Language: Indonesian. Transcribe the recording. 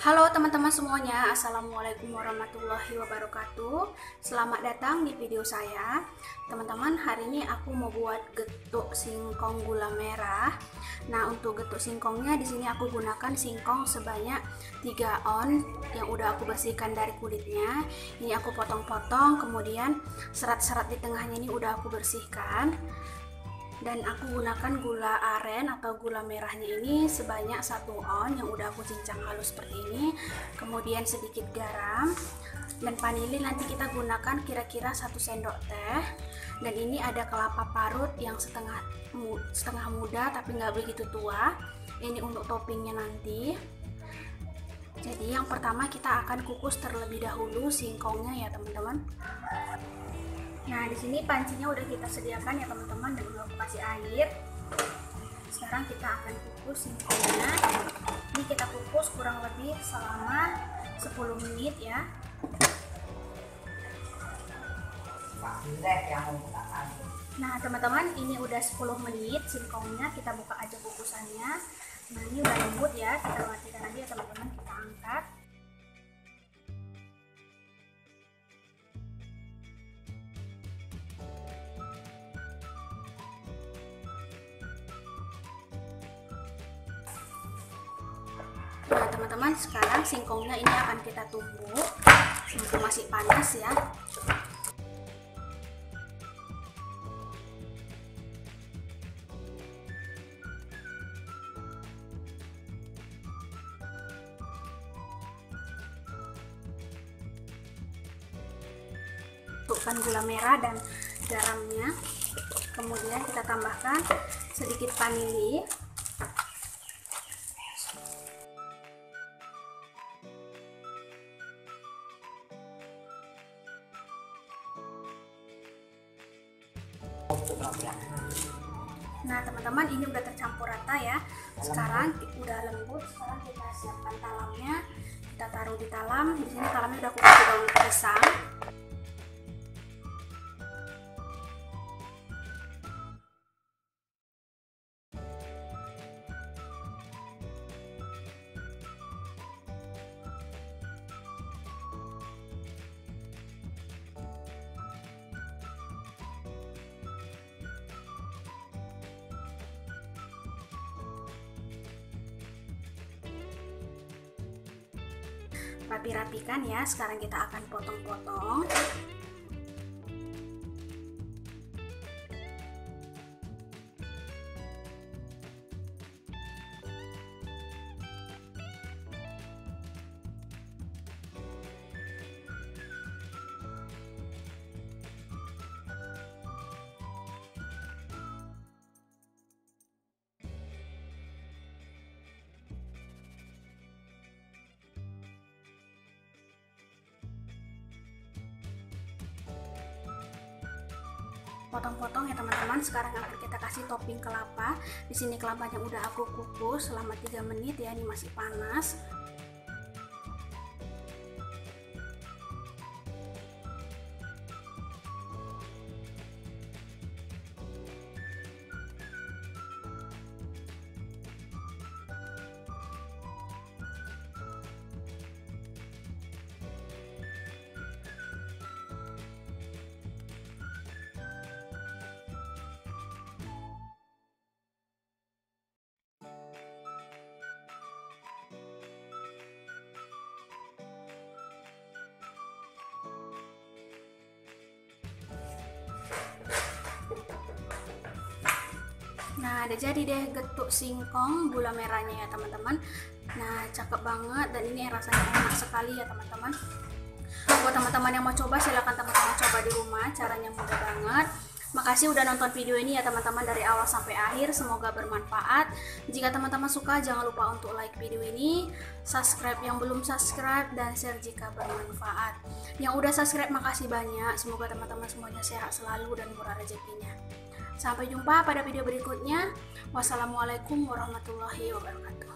Halo teman-teman semuanya, Assalamualaikum warahmatullahi wabarakatuh. Selamat datang di video saya. Teman-teman, hari ini aku mau buat getuk singkong gula merah. Nah, untuk getuk singkongnya di sini aku gunakan singkong sebanyak 3 on yang udah aku bersihkan dari kulitnya. Ini aku potong-potong, kemudian serat-serat di tengahnya ini udah aku bersihkan. Dan aku gunakan gula aren atau gula merahnya ini sebanyak 1 on yang udah aku cincang halus seperti ini, kemudian sedikit garam dan vanili nanti kita gunakan kira-kira 1 sendok teh. Dan ini ada kelapa parut yang setengah muda tapi nggak begitu tua, ini untuk toppingnya nanti. Jadi yang pertama kita akan kukus terlebih dahulu singkongnya ya teman-teman. Nah, di sini pancinya udah kita sediakan ya teman-teman, dan udah aku kasih air. Sekarang kita akan kukus singkongnya. Ini kita kukus kurang lebih selama 10 menit ya. Nah, teman-teman, ini udah 10 menit singkongnya, kita buka aja kukusannya. Nah, ini udah lembut ya, kita matikan aja ya teman-teman, kita angkat. Nah teman-teman, sekarang singkongnya ini akan kita tunggu sampai masih panas ya. Masukkan gula merah dan garamnya, kemudian kita tambahkan sedikit vanili. Nah teman-teman, ini udah tercampur rata ya. Sekarang udah lembut. Sekarang kita siapkan talamnya. Kita taruh di talam. Di sini talamnya udah aku kasih daun pisang. Rapi-rapikan ya. Sekarang kita akan potong-potong. Potong-potong ya teman-teman. Sekarang akan kita kasih topping kelapa. Di sini kelapanya udah aku kukus selama 3 menit ya, ini masih panas. Nah, udah jadi deh getuk singkong gula merahnya ya teman-teman. Nah, cakep banget dan ini rasanya enak sekali ya teman-teman. Buat teman-teman yang mau coba, silahkan teman-teman coba di rumah, caranya mudah banget. Makasih udah nonton video ini ya teman-teman dari awal sampai akhir, semoga bermanfaat. Jika teman-teman suka, jangan lupa untuk like video ini, subscribe yang belum subscribe, dan share jika bermanfaat. Yang udah subscribe, makasih banyak. Semoga teman-teman semuanya sehat selalu dan murah rezekinya. Sampai jumpa pada video berikutnya. Wassalamualaikum warahmatullahi wabarakatuh.